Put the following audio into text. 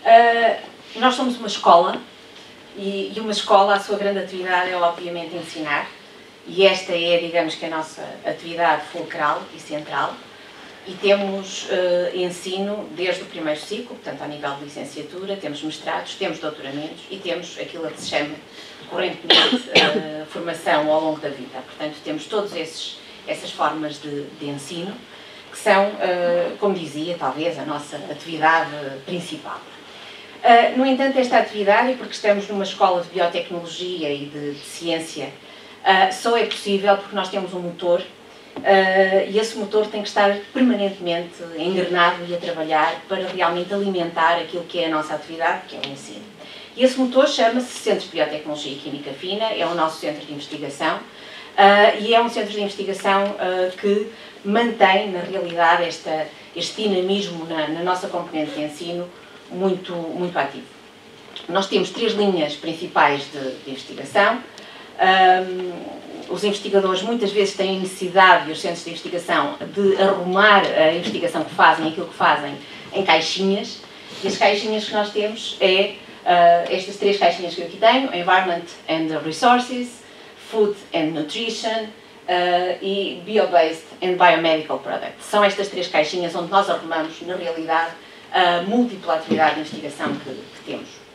Nós somos uma escola e uma escola, a sua grande atividade é obviamente ensinar, e esta é, digamos que a nossa atividade fulcral e central, e temos ensino desde o primeiro ciclo, portanto ao nível de licenciatura, temos mestrados, temos doutoramentos e temos aquilo que se chama correntemente formação ao longo da vida. Portanto temos todas essas formas de ensino, que são, como dizia, talvez a nossa atividade principal. No entanto, esta atividade, e porque estamos numa escola de biotecnologia e de ciência, só é possível porque nós temos um motor e esse motor tem que estar permanentemente engrenado e a trabalhar para realmente alimentar aquilo que é a nossa atividade, que é o ensino. E esse motor chama-se Centro de Biotecnologia e Química Fina, é o nosso centro de investigação e é um centro de investigação que mantém, na realidade, este dinamismo na nossa componente de ensino muito ativo. Nós temos 3 linhas principais de investigação. Os investigadores muitas vezes têm necessidade, e os centros de investigação, de arrumar a investigação que fazem, aquilo que fazem, em caixinhas. E as caixinhas que nós temos é estas 3 caixinhas que eu aqui tenho: Environment and Resources, Food and Nutrition e Bio-Based and Biomedical Products. São estas 3 caixinhas onde nós arrumamos, na realidade, a múltipla atividade de investigação que temos.